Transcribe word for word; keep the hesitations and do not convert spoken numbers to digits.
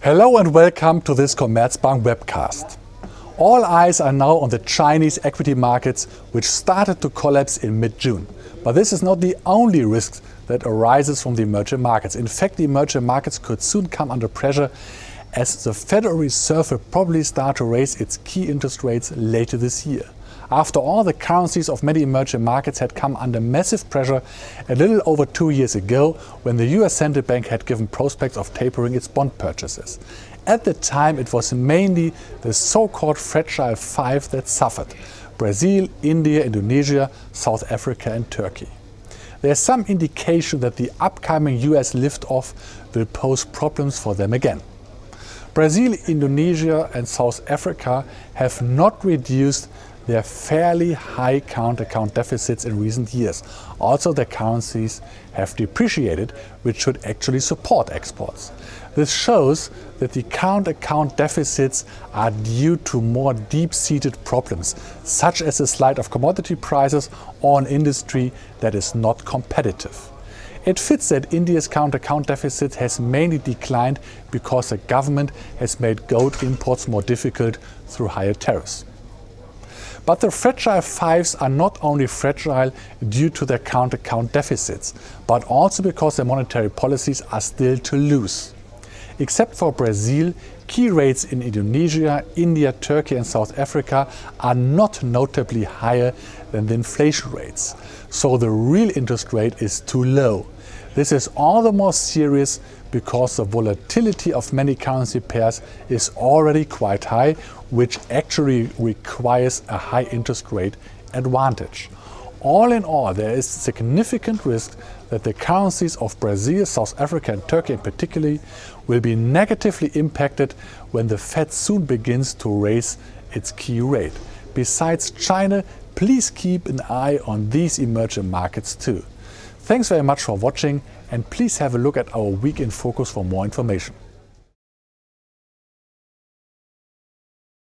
Hello and welcome to this Commerzbank webcast. All eyes are now on the Chinese equity markets, which started to collapse in mid-June. But this is not the only risk that arises from the emerging markets. In fact, the emerging markets could soon come under pressure as the Federal Reserve will probably start to raise its key interest rates later this year. After all, the currencies of many emerging markets had come under massive pressure a little over two years ago when the U S Central Bank had given prospects of tapering its bond purchases. At the time, it was mainly the so-called Fragile Five that suffered: Brazil, India, Indonesia, South Africa and Turkey. There is some indication that the upcoming U S liftoff will pose problems for them again. Brazil, Indonesia and South Africa have not reduced their fairly high current account deficits in recent years. Also, their currencies have depreciated, which should actually support exports. This shows that the current account deficits are due to more deep-seated problems, such as a slide of commodity prices or an industry that is not competitive. It fits that India's current account deficit has mainly declined because the government has made gold imports more difficult through higher tariffs. But the Fragile Fives are not only fragile due to their current account deficits, but also because their monetary policies are still too loose. Except for Brazil, key rates in Indonesia, India, Turkey and South Africa are not notably higher than the inflation rates. So the real interest rate is too low. This is all the more serious because the volatility of many currency pairs is already quite high, which actually requires a high interest rate advantage. All in all, there is significant risk that the currencies of Brazil, South Africa and Turkey in particular will be negatively impacted when the Fed soon begins to raise its key rate. Besides China, please keep an eye on these emerging markets too. Thanks very much for watching, and please have a look at our Week in Focus for more information.